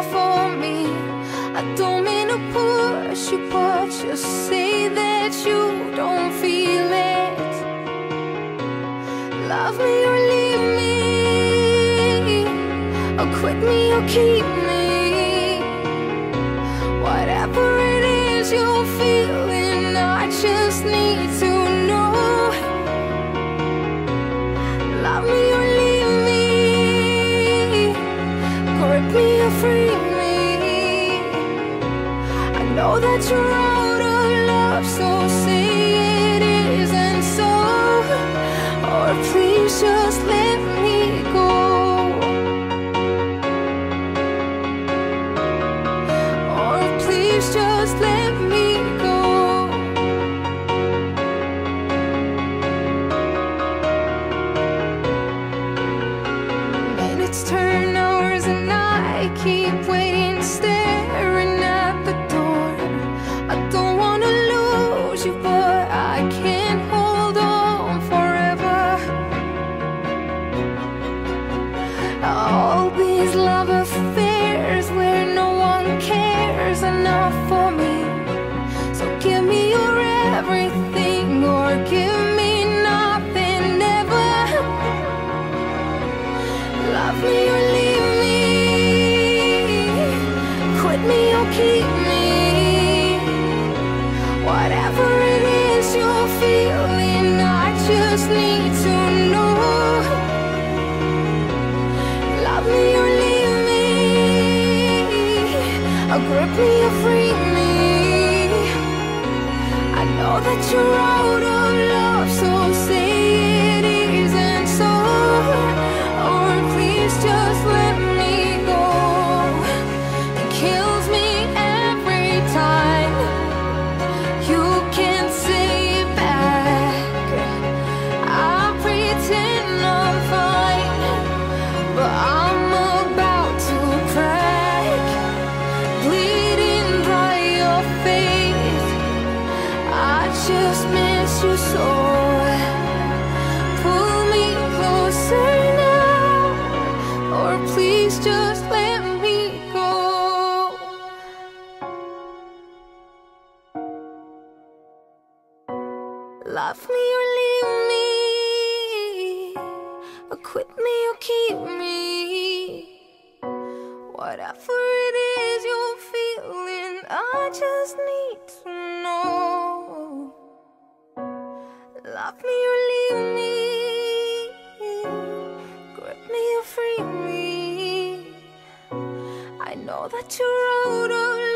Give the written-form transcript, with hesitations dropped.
enough for me. I don't mean to push you, but just say that you don't feel it. Love me or leave me, or quit me or keep me. Whatever it is you're feeling, I just need to know. Love me or leave me, grip me or free me. I know that you're out of love, so say it isn't so. Or please just let me go. Or please just let me go. Minutes turn hours and I keep waiting, staring at the door. I don't wanna lose you, but I can't hold on forever. All these love affairs where no one cares enough for me. So give me your everything, or give me nothing ever. Love me or leave me, quit me or keep me. Whatever it is you're feeling, I just need to know. Love me or leave me, or grip me or free me. I know that you're out of love, so say it isn't so. Or please just let me go. It kills me every time you can't say it back. I pretend I'm fine, but I'm about to crack. Bleeding dry your face, I just miss you so. Pull me closer now, or please just let me go. Love me or leave me, or quit me or keep me. Whatever it is you're feeling, I just need to know. Love me or leave me, grip me or free me. I know that you're out of